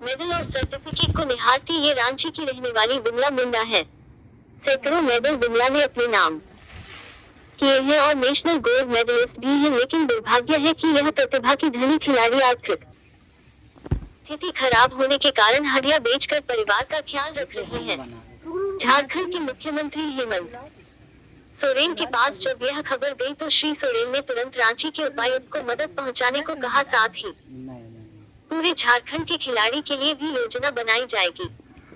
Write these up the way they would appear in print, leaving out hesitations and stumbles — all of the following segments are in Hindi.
मेडल और सर्टिफिकेट को निहारती ये रांची की रहने वाली बिमला मुंडा है। सैकड़ों मेडल बिमला ने अपने नाम किए हैं और नेशनल गोल्ड मेडलिस्ट भी है, लेकिन दुर्भाग्य है कि यह प्रतिभा की धनी खिलाड़ी आर्थिक स्थिति खराब होने के कारण हड्डियां बेचकर परिवार का ख्याल रख रही है। झारखंड के मुख्यमंत्री हेमंत सोरेन के पास जब यह खबर गई तो श्री सोरेन ने तुरंत रांची के उपायुक्त को मदद पहुंचाने को कहा। साथ ही पूरे झारखंड के खिलाड़ी के लिए भी योजना बनाई जाएगी।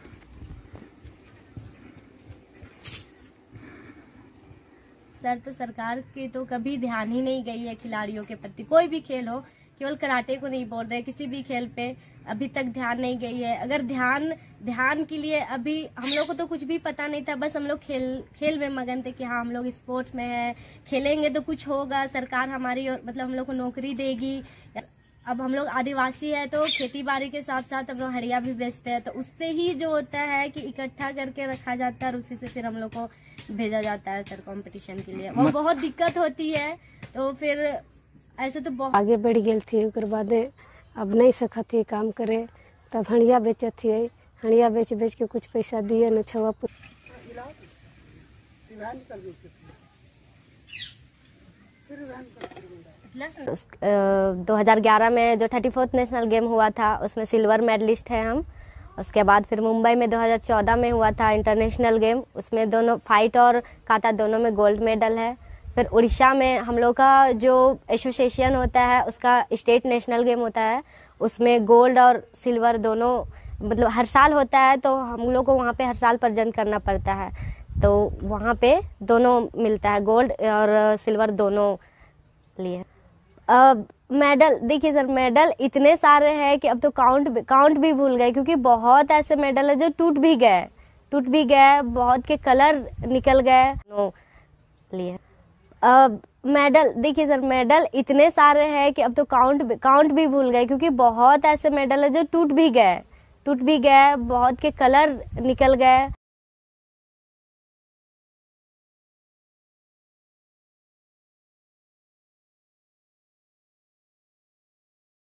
सर, तो सरकार की तो कभी ध्यान ही नहीं गई है खिलाड़ियों के प्रति। कोई भी खेल हो, केवल कराटे को नहीं बोल रहे, किसी भी खेल पे अभी तक ध्यान नहीं गई है। अगर ध्यान के लिए अभी हम लोग को तो कुछ भी पता नहीं था, बस हम लोग खेल में मगन थे कि हाँ हम लोग स्पोर्ट्स में है, खेलेंगे तो कुछ होगा, सरकार हमारी मतलब हम लोग को नौकरी देगी। अब हम लोग आदिवासी है तो खेती बाड़ी के साथ साथ हम लोग हड़िया भी बेचते हैं, तो उससे ही जो होता है कि इकट्ठा करके रखा जाता है और उसी से फिर हम लोग को भेजा जाता है सर कंपटीशन के लिए। और बहुत दिक्कत होती है, तो फिर ऐसे तो बहुत आगे बढ़ गई थी। उसके बाद अब नहीं सका थी काम करे, तब हड़िया बेचत थी। हड़िया बेच के कुछ पैसा दिए न छवा 2011 में जो 34th नेशनल गेम हुआ था उसमें सिल्वर मेडलिस्ट है हम। उसके बाद फिर मुंबई में 2014 में हुआ था इंटरनेशनल गेम, उसमें दोनों फाइट और काता दोनों में गोल्ड मेडल है। फिर उड़ीसा में हम लोग का जो एसोसिएशन होता है उसका स्टेट नेशनल गेम होता है, उसमें गोल्ड और सिल्वर दोनों मतलब हर साल होता है, तो हम लोग को वहाँ पे हर साल प्रेजेंट करना पड़ता है, तो वहाँ पे दोनों मिलता है, गोल्ड और सिल्वर दोनों लिए। मेडल देखिए सर, मेडल इतने सारे हैं कि अब तो काउंट भी भूल गए, क्योंकि बहुत ऐसे मेडल है जो टूट भी गए, बहुत के कलर निकल गए लिए। मेडल देखिए सर, मेडल इतने सारे हैं कि अब तो काउंट भी भूल गए, क्योंकि बहुत ऐसे मेडल है जो टूट भी गए, बहुत के कलर निकल गए।